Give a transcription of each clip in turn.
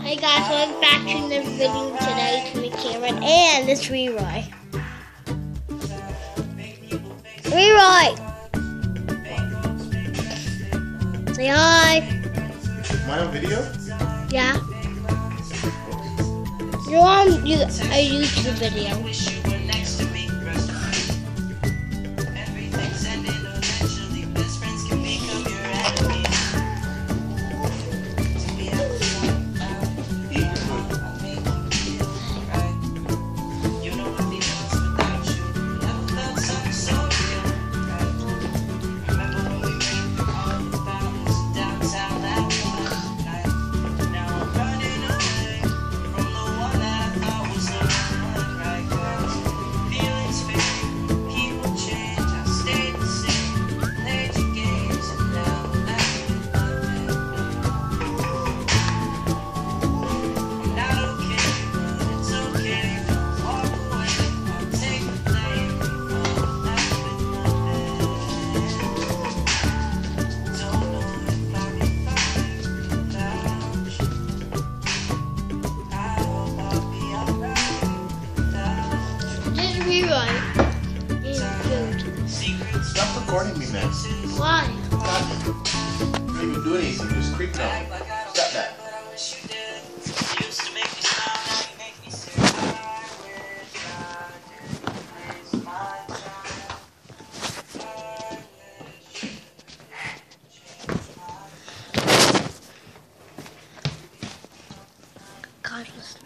Hey guys, welcome back to another video today to Cameron and this Leroy. Leroy! Say hi. Am I on video? Yeah. You're on a YouTube video. Stop recording me, man. Why? You don't even do anything. Just creeping on me. Stop that. God, listen.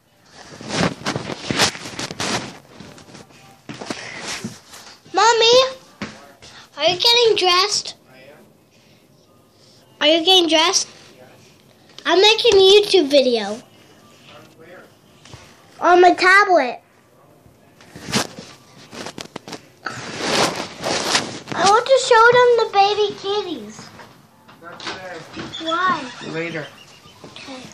Mommy, are you getting dressed? Are you getting dressed? I'm making a YouTube video. On my tablet. I want to show them the baby kitties. Not today. Why? Later. Okay.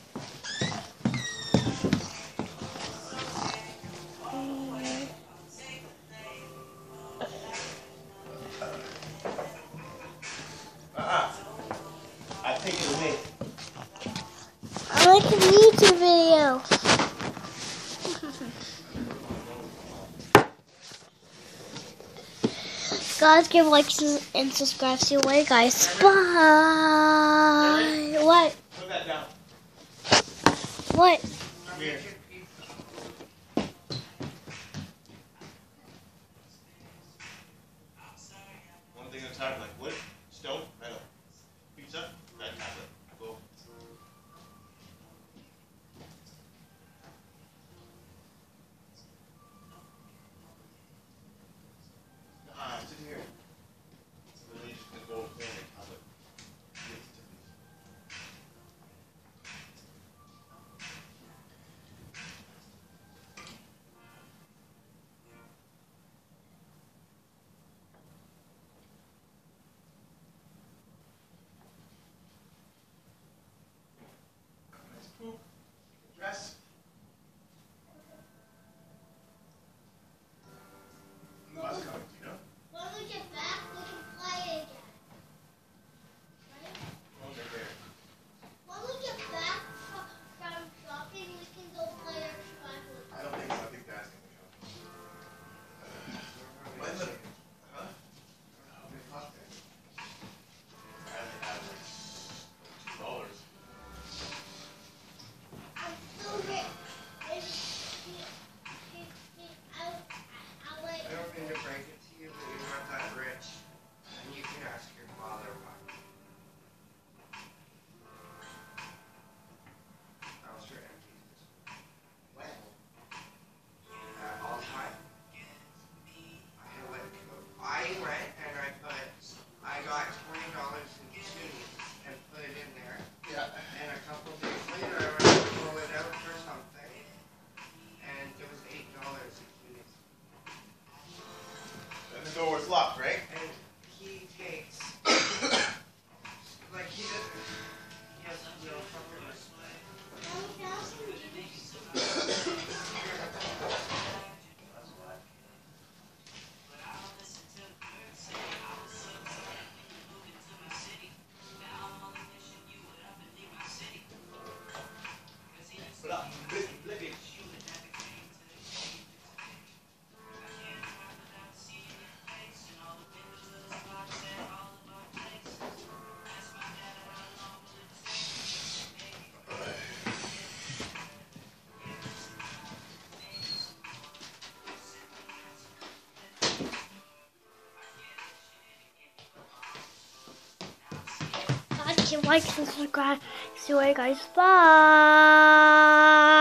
I take it away. I like a YouTube video. Guys, give likes and subscribe. See you later, guys. Bye. What? Put that down. What? Come here. One thing at a time, like wood, stone, metal. Pizza, red tablet. Go. Sit here. It's literally just a gold family tablet. Give it to me. Nice poop. Dress. The bus coming, do you know? When we get back, we can play again. Phones are there. When we get back from shopping, we can go play our survival. I don't think so. I think Dad's gonna show. When the, huh? How many cost it? I only have like $2. I'm so rich. I'll wait. I don't mean to break it to you, but you're not that rich. And you can ask your father why. How's your empty? When? All the time. I went and I got $20 in tunis and put it in there. Yeah. And a couple days later, I went to pull it out for something. And it was $8 in tunis. And the door was locked, right? And he takes, like he doesn't, he has no fucking respect. like and subscribe. See you later, guys. Bye.